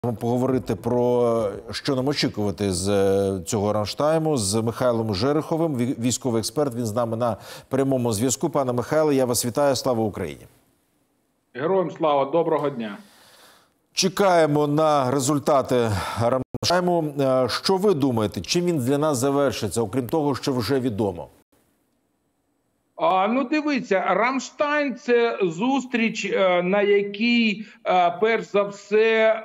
Поговорити про що нам очікувати з цього Рамштайму з Михайлом Жереховим, військовий експерт. Він з нами на прямому зв'язку. Пане Михайле, я вас вітаю. Слава Україні! Героям слава! Доброго дня! Чекаємо на результати Рамштайму. Що ви думаєте, чим він для нас завершиться, окрім того, що вже відомо? Ну, дивіться, Рамштайн – це зустріч, на якій, перш за все,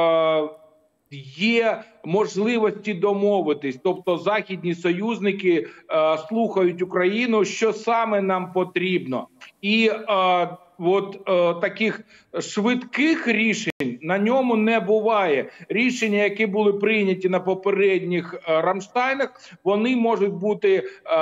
є можливості домовитись. Тобто західні союзники слухають Україну, що саме нам потрібно. І таких швидких рішень на ньому не буває. Рішення, які були прийняті на попередніх Рамштайнах, вони можуть бути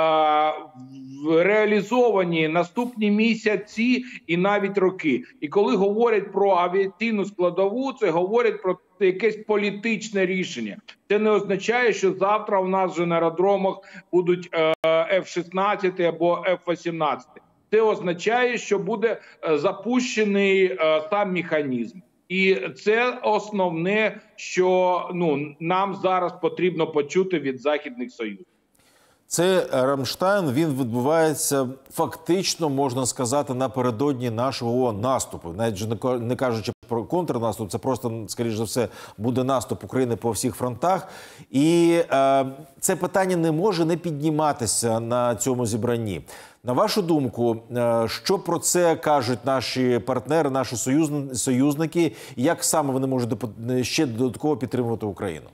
реалізовані наступні місяці і навіть роки. І коли говорять про авіаційну складову, це говорять про якесь політичне рішення. Це не означає, що завтра у нас вже на аеродромах будуть F-16 або F-18. Це означає, що буде запущений сам механізм. І це основне, що нам зараз потрібно почути від західних союзів. Цей Рамштайн, він відбувається фактично, можна сказати, напередодні нашого наступу. Навіть не кажучи про контрнаступ, це просто, скоріш за все, буде наступ України по всіх фронтах. І це питання не може не підніматися на цьому зібранні. На вашу думку, що про це кажуть наші партнери, наші союзники, і як саме вони можуть ще додатково підтримувати Україну?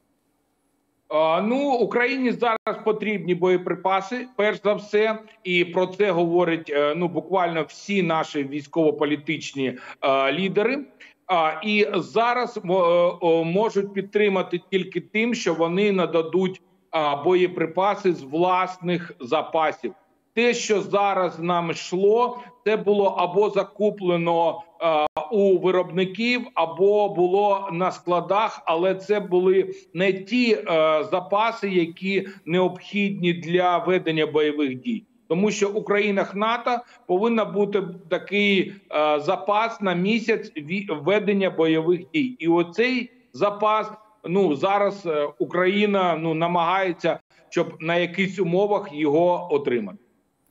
Україні зараз потрібні боєприпаси, перш за все, і про це говорять буквально всі наші військово-політичні лідери. І зараз можуть підтримати тільки тим, що вони нададуть боєприпаси з власних запасів. Те, що зараз нам йшло, це було або закуплено у виробників, або було на складах, але це були не ті запаси, які необхідні для ведення бойових дій. Тому що у країнах НАТО повинен бути такий запас на місяць ведення бойових дій. І оцей запас, зараз Україна намагається, щоб на якихось умовах його отримати.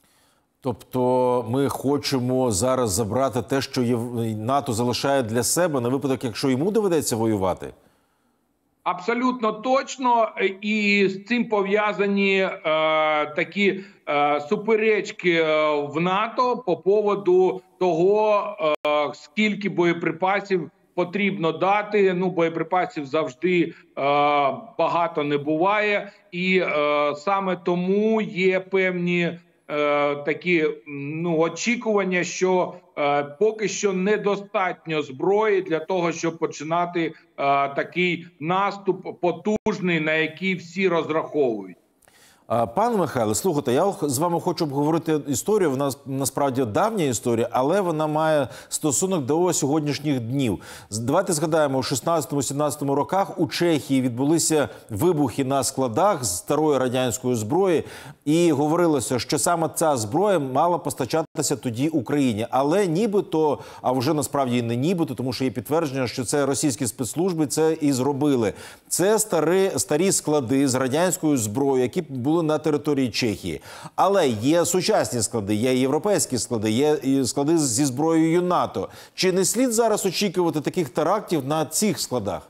Тобто ми хочемо зараз забрати те, що НАТО залишає для себе, на випадок, якщо йому доведеться воювати? Абсолютно точно. І з цим пов'язані такі суперечки в НАТО по поводу того, скільки боєприпасів потрібно дати. Боєприпасів завжди багато не буває. І саме тому є певні такі очікування, що поки що недостатньо зброї для того, щоб починати такий наступ потужний, на який всі розраховують. Пане Михайле, слухайте, я з вами хочу обговорити історію. Вона насправді давня історія, але вона має стосунок до сьогоднішніх днів. Давайте згадаємо, у 16-17 роках у Чехії відбулися вибухи на складах з старої радянської зброї. І говорилося, що саме ця зброя мала постачатися тоді Україні. Але нібито, а вже насправді і не нібито, тому що є підтвердження, що це російські спецслужби це і зробили. Це старі склади з радянською зброєю, які були на території Чехії. Але є сучасні склади, є європейські склади, є склади зі зброєю НАТО. Чи не слід зараз очікувати таких терактів на цих складах?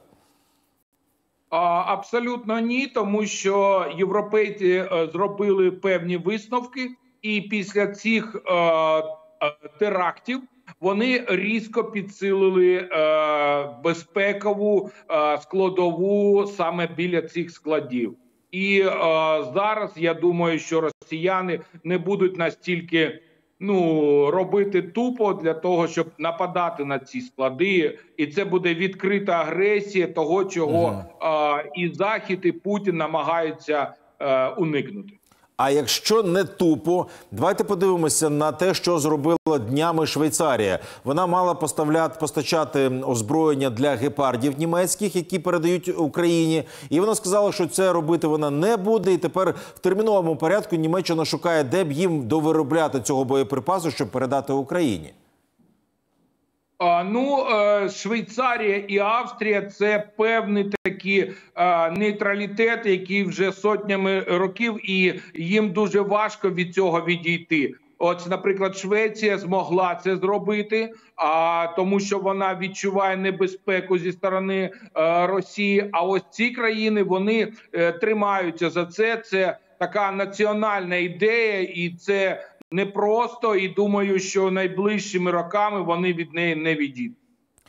Абсолютно ні, тому що європейці зробили певні висновки, і після цих терактів вони різко підсилили безпекову складову саме біля цих складів. І зараз, я думаю, що росіяни не будуть настільки робити тупо для того, щоб нападати на ці склади. І це буде відкрита агресія того, чого і Захід, і Путін намагаються уникнути. А якщо не тупо, давайте подивимося на те, що зробила днями Швейцарія. Вона мала постачати озброєння для гепардів німецьких, які передають Україні. І вона сказала, що це робити вона не буде. І тепер в терміновому порядку Німеччина шукає, де б їм довиробляти цього боєприпасу, щоб передати Україні. Швейцарія і Австрія – це певний такий нейтралітет, який вже сотнями років, і їм дуже важко від цього відійти. От, наприклад, Швеція змогла це зробити, тому що вона відчуває небезпеку зі сторони Росії. А ось ці країни, вони тримаються за це. Це така національна ідея, і це непросто. І думаю, що найближчими роками вони від неї не відійдуть.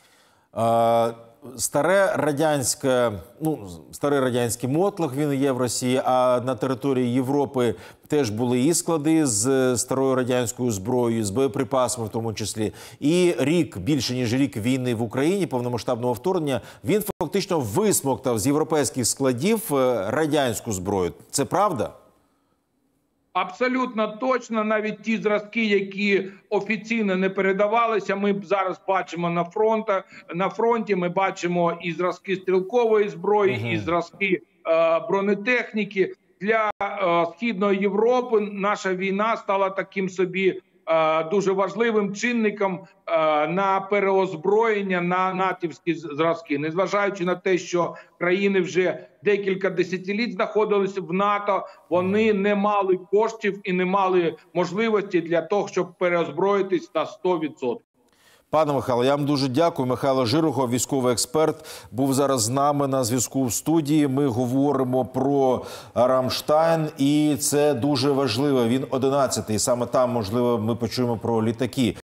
Старий радянський мотлох, він є в Росії, а на території Європи теж були і склади з старою радянською зброєю, з боєприпасами в тому числі. І більше ніж рік війни в Україні, повномасштабного вторгнення, він фактично висмоктав з європейських складів радянську зброю. Це правда? Абсолютно точно. Навіть ті зразки, які офіційно не передавалися, ми зараз бачимо на фронті. Ми бачимо і зразки стрілкової зброї, і зразки бронетехніки. Для Східної Європи наша війна стала таким собі дуже важливим чинником на переозброєння на натівські зразки. Незважаючи на те, що країни вже декілька десятиліть знаходилися в НАТО, вони не мали коштів і не мали можливості для того, щоб переозброїтись на 100%. Пане Михайло, я вам дуже дякую. Михайло Жирохов, військовий експерт, був зараз з нами на зв'язку в студії. Ми говоримо про Рамштайн, і це дуже важливо. Він 11-й. Саме там, можливо, ми почуємо про літаки.